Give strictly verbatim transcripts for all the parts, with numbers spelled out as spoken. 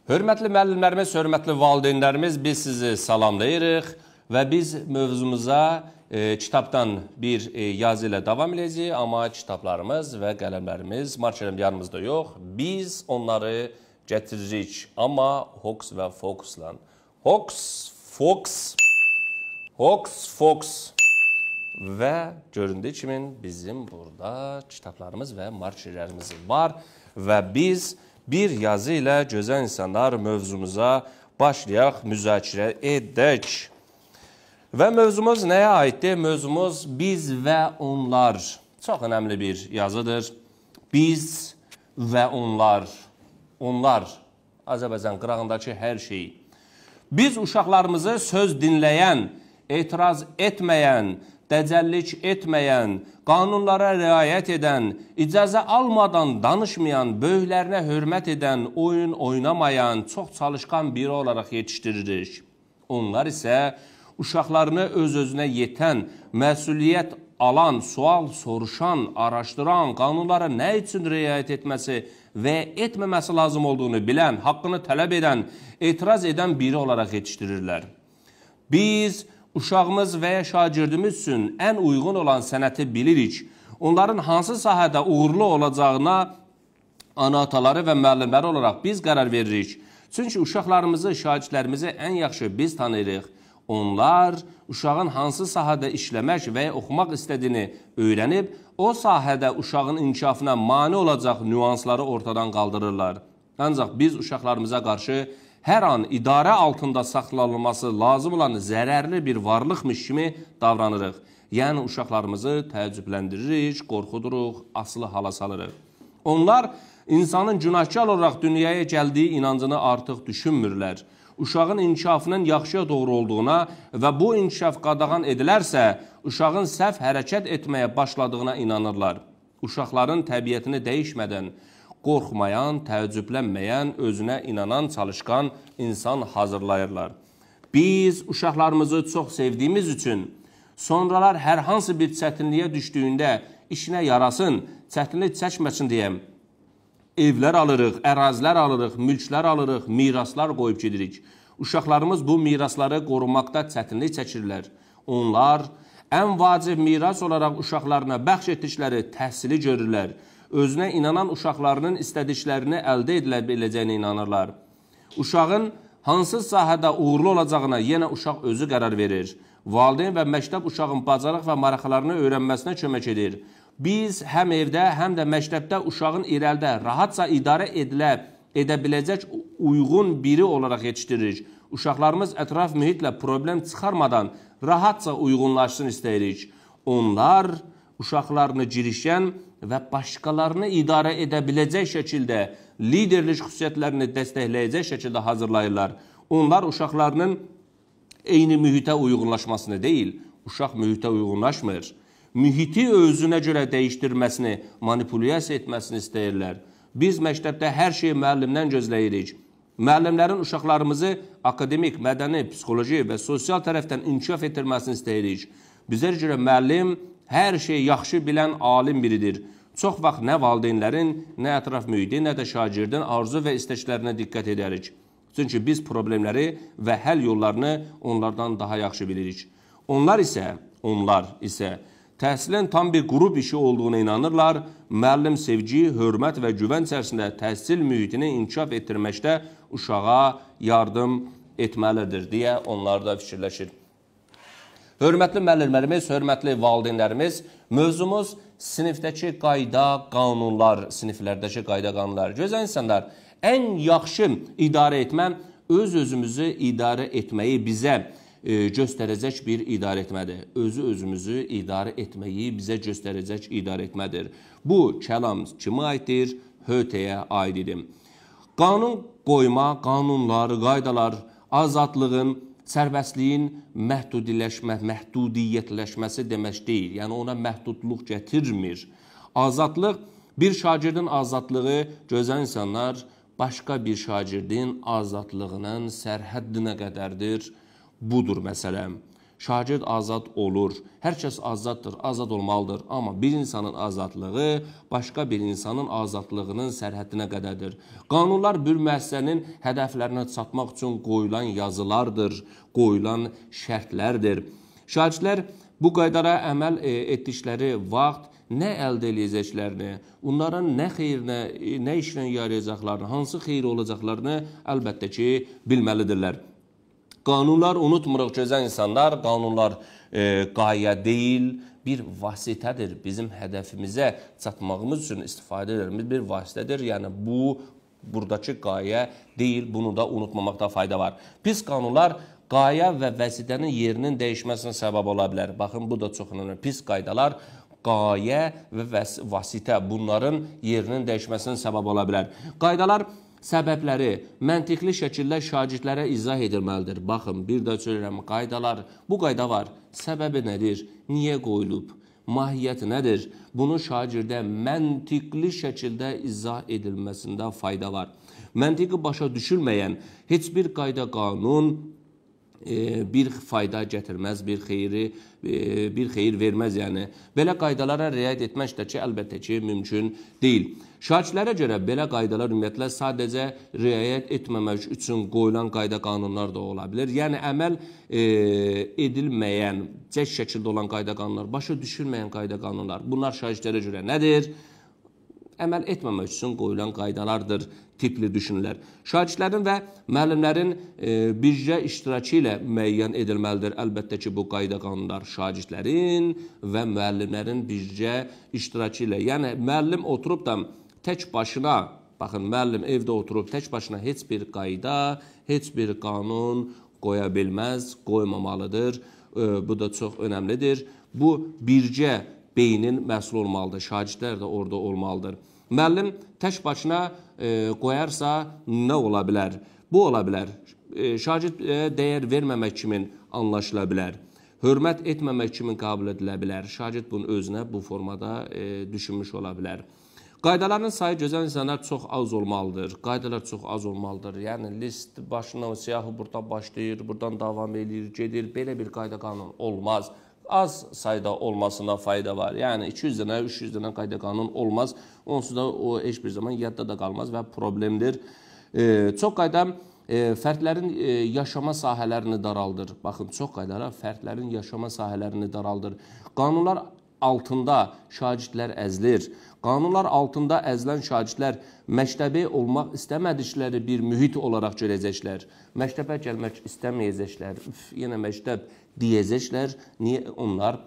Hörmətli müəllimlərimiz, hörmətli valideynlərimiz, biz sizi salamlayırıq və biz mövzumuza e, kitabdan bir e, yazı ilə davam edəcəyik, amma kitablarımız və qələmlərimiz marşalım yanımızda yox. Biz onları gətiririk, amma Hoks və Foksla. Hoks, Foks, Hoks, Foks və göründüyü kimi bizim burada kitablarımız və marşallarımız var və biz bir yazı ilə gözəl insanlar mövzumuza başlayaq, müzakirə edək. Və mövzumuz nəyə aiddir? Mövzumuz biz və onlar. Çox önəmli bir yazıdır. Biz və onlar. Onlar, Azərbaycan qırağındakı hər şey. Biz uşaqlarımızı söz dinləyən, etiraz etməyən, dəcəllik etməyən, qanunlara riayət edən, icazə almadan danışmayan, böyüklərinə hörmət edən, oyun oynamayan, çox çalışqan biri olaraq yetişdiririk. Onlar isə uşaqlarını öz-özünə yetən, məsuliyyət alan, sual soruşan, araşdıran, qanunlara nə üçün riayət etməsi və etməməsi lazım olduğunu bilən, haqqını tələb edən, etiraz edən biri olaraq yetişdirirlər. Biz uşağımız və ya şagirdimiz üçün ən uyğun olan sənəti bilirik. Onların hansı sahədə uğurlu olacağına ana-ataları və müəllimləri olaraq biz qərar veririk. Çünki uşaqlarımızı, şagirdlərimizi ən yaxşı biz tanıyırıq. Onlar uşağın hansı sahədə işləmək və ya oxumaq istədiyini öyrənib, o sahədə uşağın inkişafına mane olacaq nüansları ortadan qaldırırlar. Ancaq biz uşaqlarımıza qarşı hər an idarə altında saxlanılması lazım olan zərərli bir varlıqmış kimi davranırıq. Yəni, uşaqlarımızı təəccübləndiririk, qorxuduruq, asılı hala salırıq. Onlar insanın günahkar olaraq dünyaya gəldiyi inancını artıq düşünmürlər. Uşağın inkişafının yaxşıya doğru olduğuna və bu inkişaf qadağan edilərsə, uşağın səhv hərəkət etməyə başladığına inanırlar. Uşaqların təbiətini dəyişmədən, qorxmayan, təəccüblənməyən, özünə inanan, çalışqan insan hazırlayırlar. Biz uşaqlarımızı çox sevdiyimiz üçün sonralar hər hansı bir çətinliyə düşdüyündə işinə yarasın, çətinlik çəkməsin deyəm. Evlər alırıq, ərazilər alırıq, mülklər alırıq, miraslar qoyub gedirik. Uşaqlarımız bu mirasları qorumaqda çətinlik çəkirlər. Onlar ən vacib miras olaraq uşaqlarına bəxş etdikləri təhsili görürlər. Özünə inanan uşaqlarının istədiklərini əldə edilə biləcəyinə inanırlar. Uşağın hansı sahədə uğurlu olacağına yenə uşaq özü qərar verir. Valideyn və məktəb uşağın bacarıq və maraqlarını öyrənməsinə kömək edir. Biz həm evdə, həm də məktəbdə uşağın irəlidə rahatca idarə edilə, edə biləcək uyğun biri olaraq yetişdiririk. Uşaqlarımız ətraf mühitlə problem çıxarmadan rahatca uyğunlaşsın istəyirik. Onlar uşaqlarını girişən və başqalarını idarə edə biləcək şəkildə, liderlik xüsusiyyətlərini dəstəkləyəcək şəkildə hazırlayırlar. Onlar uşaqlarının eyni mühitə uyğunlaşmasını deyil, uşaq mühitə uyğunlaşmır. Mühiti özünə görə dəyişdirməsini, manipulyasiya etməsini istəyirlər. Biz məktəbdə hər şeyi müəllimdən gözləyirik. Müəllimlərin uşaqlarımızı akademik, mədəni, psixoloji və sosial tərəfdən inkişaf etdirməsini istəyirik. Bizə görə müəllim hər şeyi yaxşı bilən alim biridir. Çox vaxt nə valideynlərin, nə ətraf mühiti, nə də şagirdin arzu və istəklərinə diqqət edərik. Çünki biz problemləri və həll yollarını onlardan daha yaxşı bilirik. Onlar isə, onlar isə təhsilin tam bir qrup işi olduğuna inanırlar. Müəllim sevgi, hörmət və güvən içərisində təhsil mühitini inkişaf etdirməkdə uşağa yardım etməlidir deyə onlar da fikirləşir. Hörmətli müəllimlərimiz, hörmətli valideynlərimiz, mövzumuz sinifdəki qayda, qanunlar, siniflərdəki qayda, qanunlar. Gözəl insanlar, ən yaxşı idarə etmə öz-özümüzü idarə etməyi bizə e, göstərəcək bir idarə etmədir. Özü-özümüzü idarə etməyi bizə göstərəcək idarə etmədir. Bu, kəlam kimə aiddir? Hötəyə aid edim. Qanun qoyma, qanunlar, qaydalar, azadlığın, sərbəstliyin məhdudiləşmə, məhdudiyyətləşməsi demək deyil. Yəni, ona məhdudluq gətirmir. Azadlıq, bir şagirdin azadlığı, gözəl insanlar, başqa bir şagirdin azadlığının sərhəddinə qədərdir. Budur məsələm. Şagird azad olur. Hər kəs azaddır, azad olmalıdır. Amma bir insanın azadlığı başqa bir insanın azadlığının sərhəddinə qədərdir. Qanunlar bir müəssisənin hədəflərinə çatmaq üçün qoyulan yazılardır, qoyulan şərtlərdir. Şagirdlər bu qaydara əməl etdikləri vaxt nə əldə edəcəklərini, onların nə xeyrinə, nə işlə yarayacaqlarını, hansı xeyri olacaqlarını əlbəttə ki, bilməlidirlər. Qanunlar unutmuruq gözəl insanlar, qanunlar e, qayə deyil, bir vasitədir. Bizim hədəfimizə çatmağımız üçün istifadə edilmiş bir vasitədir. Yəni bu, buradakı qayə deyil, bunu da unutmamakta fayda var. Pis qanunlar qayə və vəsitənin yerinin dəyişməsinə səbəb ola bilər. Baxın, bu da çox önəmli. Pis qaydalar qayə və vasitə bunların yerinin dəyişməsinə səbəb ola bilər. Qaydalar səbəbləri məntiqli şəkildə şagirdlərə izah edilməlidir. Baxın, bir də söyləyirəm, qaydalar, bu qayda var. Səbəbi nədir? Niyə qoyulub? Mahiyyəti nədir? Bunu şagirdə məntiqli şəkildə izah edilməsində fayda var. Məntiqi başa düşülməyən heç bir qayda qanun bir fayda gətirməz, bir xeyri, bir xeyir verməz yəni. Belə qaydalara riayət etmək də ki, əlbəttə ki, mümkün deyil. Şagirdlərə görə belə qaydalar ümumiyyətlə sadəcə riayət etməmək üçün qoyulan qayda qanunlar da ola bilər. Yəni, əməl e, edilməyən, cəş şəkildə olan qayda qanunlar, başa düşülməyən qayda qanunlar. Bunlar şagirdlərə görə nədir? Əməl etməmək üçün qoyulan qaydalardır tipli düşünürlər. Şagirdlərin və müəllimlərin e, bircə iştirakı ilə müəyyən edilməlidir. Əlbəttə ki, bu qayda qanunlar şagirdlərin və müəllimlərin bircə iştirakı ilə. Yəni, müəllim oturub da tək başına, baxın, müəllim evdə oturub tək başına heç bir qayda, heç bir qanun qoya bilməz, qoymamalıdır. E, bu da çox önəmlidir. Bu, bircə beynin məhsul olmalıdır. Şagirdlər də orada olmalıdır. Müəllim tək başına e, qoyarsa nə ola bilər? Bu ola bilər. E, şagird e, dəyər verməmək kimin anlaşıla bilər. Hörmət etməmək kimin qəbul edilə bilər. Şagird bunu özünə bu formada e, düşünmüş ola bilər. Qaydaların sayı gözəl insanlar çox az olmalıdır. Qaydalar çox az olmalıdır. Yəni, list başına siyahı buradan başlayır, buradan davam edir, gedir. Belə bir qayda qanun olmaz. Az sayda olmasına fayda var. Yəni, iki yüz dənə, üç yüz dənə qayda qanun olmaz. Onsuz da o heç bir zaman yadda da qalmaz və problemdir. E, çox qayda e, fərdlərin e, yaşama sahələrini daraldır. Baxın, çox qaydalar fərdlərin yaşama sahələrini daraldır. Qanunlar altında şagirdlər əzilir. Qanunlar altında əzilən şagirdlər məktəbi olmaq istəmədikləri bir mühit olaraq görəcəklər. Məktəbə gəlmək istəməyəcəklər. Üf, yenə məktəb deyəcəklər. Niyə onlar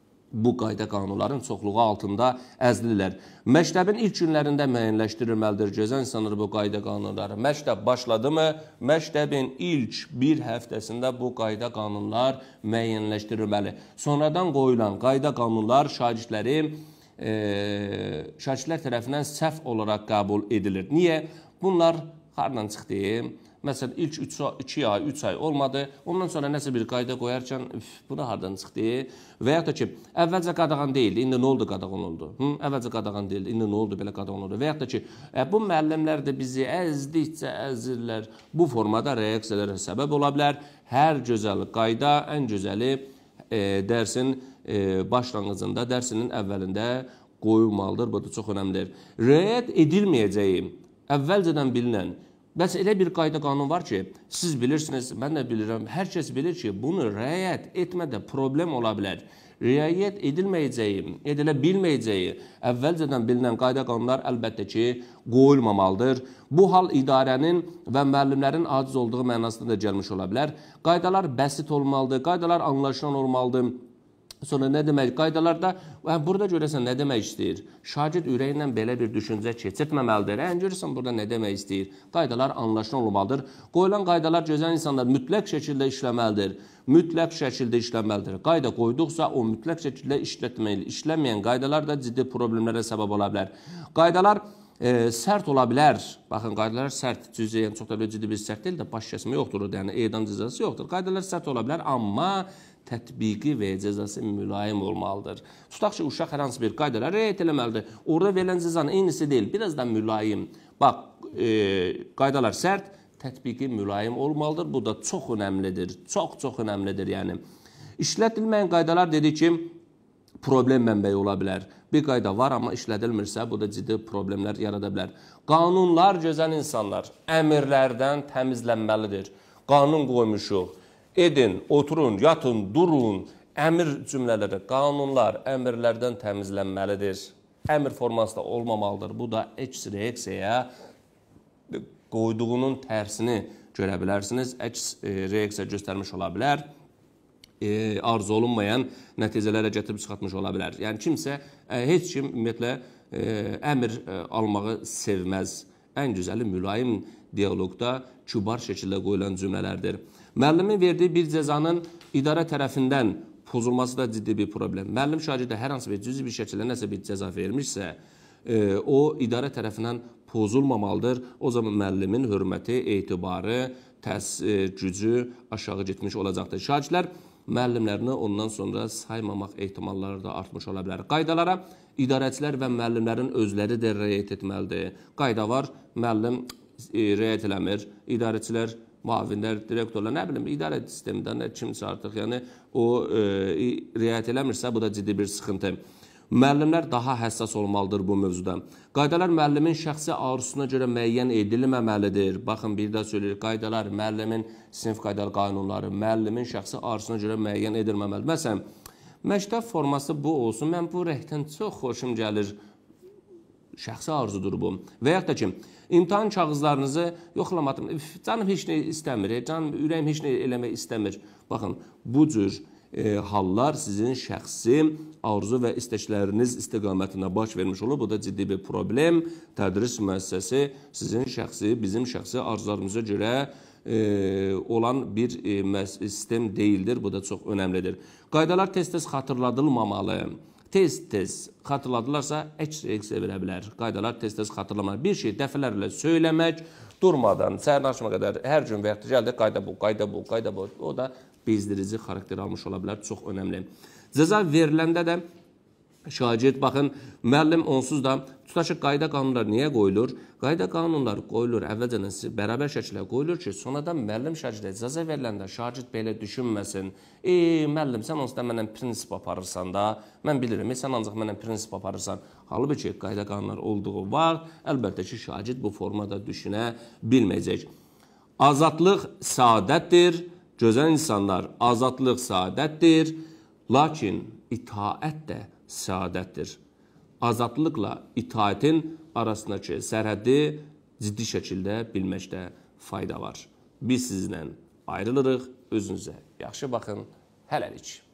bu qayda qanunların çoxluğu altında əzilirlər? Məktəbin ilk günlərində müəyyənləşdirilməlidir. Gözəl insanlar bu qayda qanunları. Məktəb başladı mı? Məktəbin ilk bir həftəsində bu qayda qanunlar müəyyənləşdirilməli. Sonradan qoyulan qayda qanunlar şagirdləri e, şagirdlər tərəfindən səhv olaraq qəbul edilir. Niyə? Bunlar hardan çıxdı? Məsələn, ilk iki ay, üç ay olmadı. Ondan sonra nəsə bir qayda qoyarkən, üf, bu da hardan çıxdı? Və yaxud da ki, əvvəlcə qadağan deyildi, indi nə oldu qadağan oldu? Hı? Əvvəlcə qadağan deyildi, indi nə oldu belə qadağan oldu? Və yaxud da ki, ə, bu müəllimlər də bizi əzdikcə əzirlər. Bu formada reaksiyalara səbəb ola bilər. Hər gözəl qayda, ən gözəli e, dərsin e, başlanğıcında, dərsinin əvvəlində qoyulmalıdır. Bu da çox önəmlidir. Riayət edilməyəcəyi əvvəlcədən bilinən, bəs elə bir qayda qanun var ki, siz bilirsiniz, mən də bilirəm, hər kəs bilir ki, bunu riayət etmədə problem ola bilər. Riayət edilməyəcəyi, edilə bilməyəcəyi əvvəlcədən bilinən qayda qanunlar əlbəttə ki, qoyulmamalıdır. Bu hal idarənin və müəllimlərin aciz olduğu mənasında da gəlmiş ola bilər. Qaydalar bəsit olmalıdır, qaydalar anlaşılan olmalıdır. Sonra nə demək? Qaydalarda, burada görəsən nə demək istəyir? Şagird ürəyindən belə bir düşüncə keçirtməməlidir. Ən görürsən burada nə demək istəyir? Qaydalar anlaşılan olmalıdır. Qoyulan qaydalar gözəl insanlar mütləq şəkildə işləməlidir. Mütləq şəkildə işləməlidir. Qayda qoyduqsa o mütləq şəkildə işlətməli. İşlənməyən qaydalar da ciddi problemlərə səbəb ola bilər. Qaydalar e, sərt ola bilər. Baxın, qaydalar sərt, cüzə, yəni çox da böyle ciddi bir sərt deyil də baş kəsmə yoxdur. Yəni edam cəzası yoxdur. Qaydalar sərt ola bilər, amma tətbiqi və cəzası mülayim olmalıdır. Tutaq ki, uşaq hər hansı bir qaydalar riayət eləməlidir. Orada verilən cəzanın eynisi deyil, biraz da mülayim. Bax, e, qaydalar sərt, tətbiqi mülayim olmalıdır. Bu da çox önəmlidir. Çox-çox önəmlidir, yəni. İşlədilməyən qaydalar dedik ki, problem mənbəyi ola bilər. Bir qayda var, amma işlədilmirsə, bu da ciddi problemlər yarada bilər. Qanunlar, gözəl insanlar, əmirlərdən təmizlənməlidir. Qanun qoymuşuq. Edin, oturun, yatın, durun. Əmir cümlələri, qanunlar, əmirlərdən təmizlənməlidir. Əmir formasında olmamalıdır. Bu da X reaksiyaya qoyduğunun tərsini görə bilərsiniz. X reaksiya göstərmiş ola bilər. E, arzu olunmayan nəticələrə gətirib çıxartmış ola bilər. Yəni kimsə, e, heç kim ümumiyyətlə e, əmr e, almağı sevməz. Ən güzəli mülayim dialoqda kübar şəkildə qoyulan cümlələrdir. Müəllimin verdiyi bir cəzanın idarə tərəfindən pozulması da ciddi bir problem. Müəllim şagirdə hər hansı bir cüzi bir şəkildə nəsə bir cəza vermişsə, e, o idarə tərəfindən pozulmamalıdır. O zaman müəllimin hörməti, etibarı, təs e, gücü aşağı getmiş olacaqdır. Şagirdlər müəllimlərini ondan sonra saymamaq ehtimalları da artmış ola bilər. Qaydalara idarəçilər və müəllimlərin özləri də riayət etməlidir. Qayda var, müəllim e, riayət eləmir, idarəçilər, müavinlər, direktorlar, nə bilim, idarə sistemindən kimsə artıq, yəni o e, riayət eləmirsə, bu da ciddi bir sıxıntı. Müəllimlər daha həssas olmalıdır bu mövzuda. Qaydalar müəllimin şəxsi arzusuna görə müəyyən edilməməlidir. Baxın, bir də söyləyir, qaydalar, müəllimin sinif qaydalı qanunları, müəllimin şəxsi arzusuna görə müəyyən edilməməlidir. Məsələn, məktəb forması bu olsun, mən bu rəngdən çox xoşum gəlir, şəxsi arzudur bu. Və yaxud da ki, imtahan kağızlarınızı yoxlamadım, canım heç nə istəmir, canım ürəyim heç nə eləmək istəmir. Baxın, bu cür E, hallar sizin şəxsi arzu və istəkləriniz istiqamətində baş vermiş olur. Bu da ciddi bir problem. Tədris müəssisəsi sizin şəxsi, bizim şəxsi arzularımıza görə e, olan bir e, sistem deyildir. Bu da çox önəmlidir. Qaydalar tez-tez xatırladılmamalı. Tez-tez xatırladılarsa X reaksiya verə bilər. Qaydalar tez-tez xatırlamalı. Bir şey dəfələrlə söyləmək, durmadan, səhər axşama qədər hər gün və yaxud gəldi, qayda bu, qayda bu, qayda bu. O da bezdirici xarakter almış ola bilər, çox önəmli. Cəza veriləndə də şagird, baxın, müəllim onsuz da, tutaq ki, qayda qanunlar niyə qoyulur? Qayda qanunlar qoyulur, əvvəlcədən bərabər şəkildə qoyulur ki, sonradan müəllim şagirdə cəza veriləndə şagird belə düşünməsin. Ey, müəllim, sən onsuz da məndən prinsip aparırsan da, mən bilirəm, sən ancaq məndən prinsip aparırsan. Halbuki qayda qanunlar olduğu var, əlbəttə ki, şagird bu formada düşünə bilməyəcək. Azadlıq saadətdir. Gözəl insanlar, azadlıq saadətdir, lakin itaət də saadətdir. Azadlıqla itaətin arasındakı sərhəddi ciddi şəkildə bilməkdə fayda var. Biz sizinlə ayrılırıq, özünüzə yaxşı baxın, hələlik.